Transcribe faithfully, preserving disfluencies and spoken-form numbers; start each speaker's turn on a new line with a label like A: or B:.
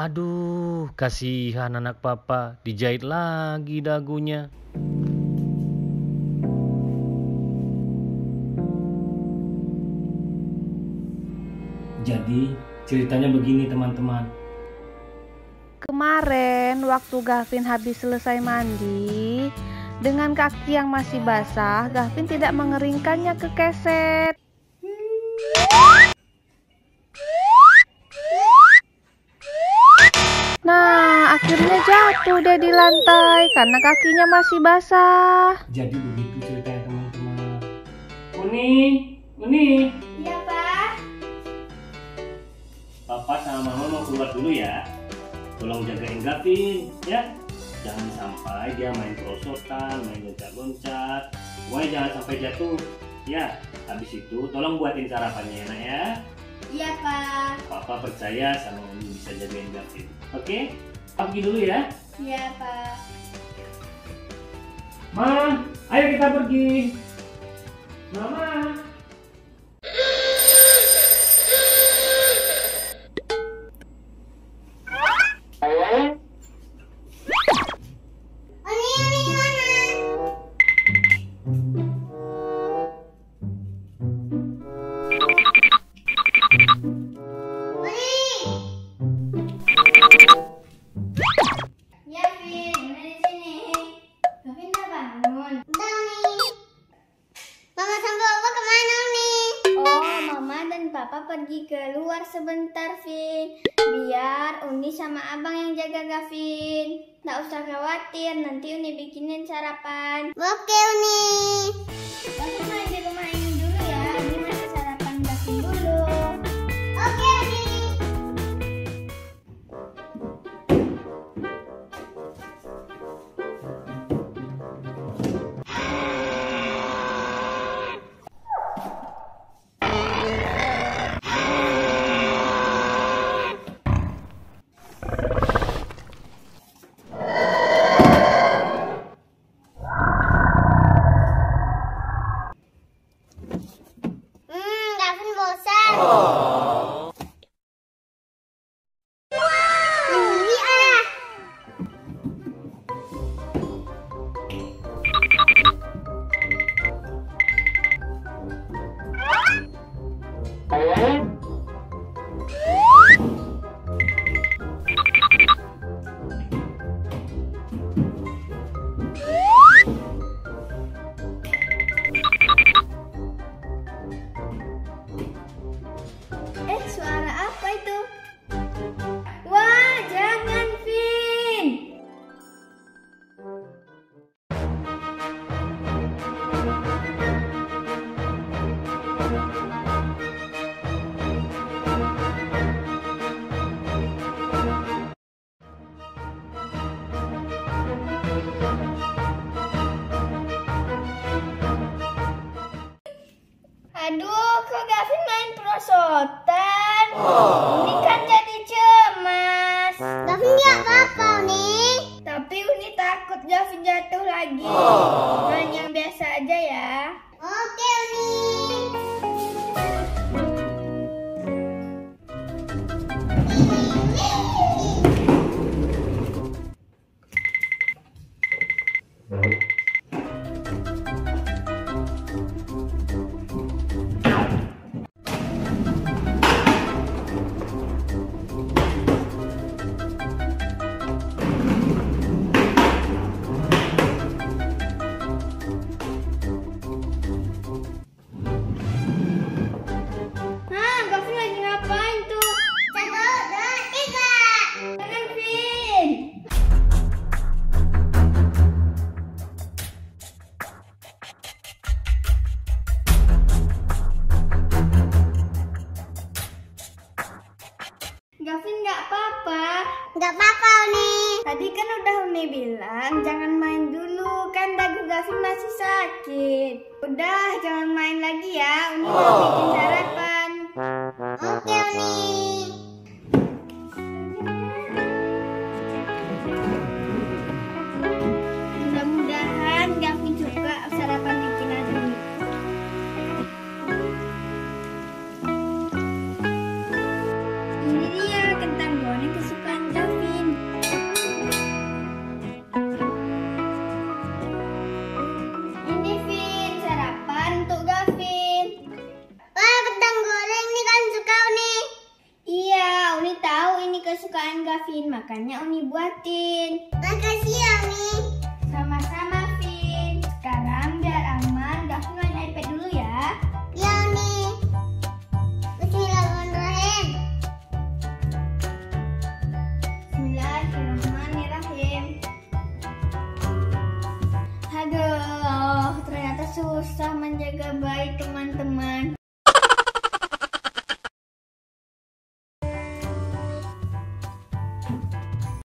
A: Aduh, kasihan anak papa, dijahit lagi dagunya. Jadi ceritanya begini teman-teman.
B: Kemarin waktu Gavin habis selesai mandi, dengan kaki yang masih basah, Gavin tidak mengeringkannya ke keset. Nah, akhirnya jatuh deh di lantai karena kakinya masih basah.
A: Jadi begitu ceritanya teman-teman. Uni, Uni.
C: Iya, Pak.
A: Papa sama Mama mau keluar dulu ya. Tolong jagain Gavin, ya. Jangan sampai dia main perosotan, main loncat-loncat. Pokoknya jangan sampai jatuh. Ya, habis itu tolong buatin sarapannya ya, Nak ya.
C: Iya, Pak.
A: Papa percaya sama Uni bisa jagain Gavin. Oke? Papa pergi dulu ya.
C: Iya, Pak.
A: Ma, ayo kita pergi. Mama.
C: Oni, Oni mana? Oni. Ya, Vin, ada di sini. Gavin udah bangun. Udah, Oni. Mama sama Papa kemana, Oni? Oh, Mama dan Papa pergi keluar sebentar, Vin. Biar Uni sama Abang yang jaga Gavin. Nggak usah khawatir, nanti Uni bikinin sarapan. Oke, Uni. Gavin main di rumah ini dulu ya. Uni masak sarapan Gavin dulu. Oke, Uni. Hmm, Gavin bosan. Ini ah. Eh, suara apa itu? Wah, jangan, Vin. Aduh, kok Gavin main perosotan? Uni kan jadi cemas. Gavin nggak apa-apa, Uni. Tapi Uni takut Gavin jatuh lagi. Main yang biasa aja ya. Oke, Uni. Hah, Gavin lagi ngapain tuh? Satu, dua, tiga. Jangan, Vin. Gavin nggak apa-apa. Nggak apa-apa, Uni. Tadi kan udah Uni bilang jangan main dulu, kan dagu Gavin masih sakit. Udah, jangan main lagi ya. Uni mau bikin sarapan. Oke, Uni. Mudah-mudahan Gavin suka sarapan bikinan Uni. Ini dia kentang goreng kesukaan Gavin. makanya Umi buatin. Makasih ya, Umi. Sama-sama, Vin. Sekarang biar aman, Gafin main iPad dulu ya. Ya, Umi. Bismillahirrahmanirrahim. Bismillahirrahmanirrahim. Aduh, ternyata susah menjaga bayi teman-teman.